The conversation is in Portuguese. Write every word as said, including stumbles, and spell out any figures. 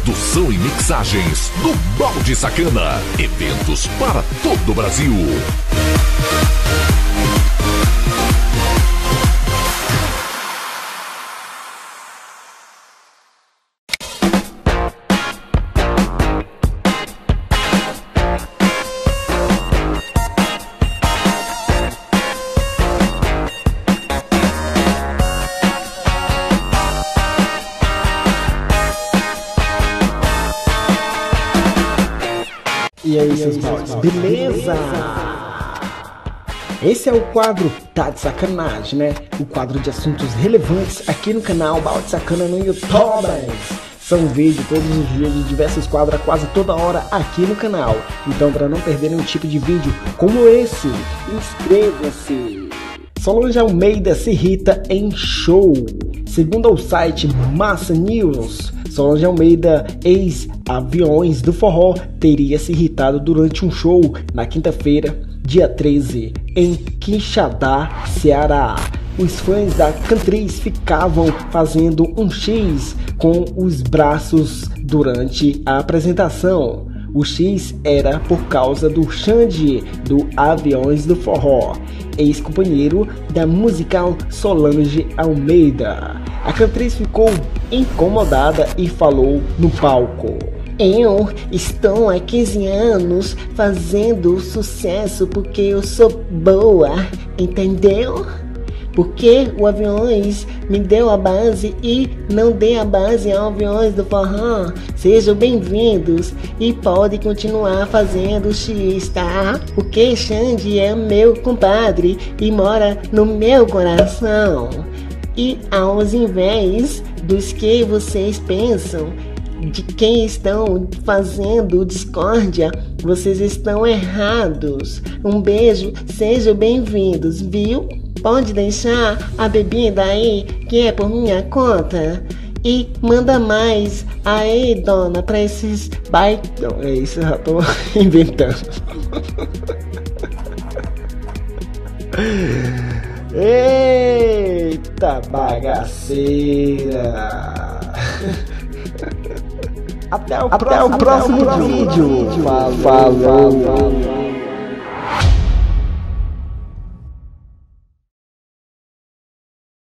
Produção e mixagens do Balde Sacana. Eventos para todo o Brasil. E aí, seus baldes, beleza? Esse é o quadro Tá de Sacanagem, né? O quadro de assuntos relevantes aqui no canal Balde Sacana no YouTube. São vídeos todos os dias de diversos quadros, quase toda hora aqui no canal. Então, para não perder nenhum tipo de vídeo como esse, inscreva-se. Solange Almeida se irrita em show. Segundo o site Massa News, Solange Almeida, ex-Aviões do Forró, teria se irritado durante um show na quinta-feira, dia treze, em Quixadá, Ceará. Os fãs da cantriz ficavam fazendo um X com os braços durante a apresentação. O X era por causa do Xande, do Aviões do Forró, ex-companheiro da musical Solange Almeida. A cantriz ficou incomodada e falou no palco: "Eu estou há quinze anos fazendo sucesso porque eu sou boa, entendeu? Porque o Aviões me deu a base e não dei a base ao Aviões do Forró. Sejam bem-vindos e pode continuar fazendo X, tá? Porque Xande é meu compadre e mora no meu coração. E aos invés dos que vocês pensam de quem estão fazendo discórdia, vocês estão errados. Um beijo, sejam bem-vindos, viu? Pode deixar a bebida aí, que é por minha conta. E manda mais aí, dona, pra esses baitão." É isso, eu já tô inventando. Eita bagaceira. Até o, Até próximo, o próximo, próximo vídeo. vídeo. Falou. Falou.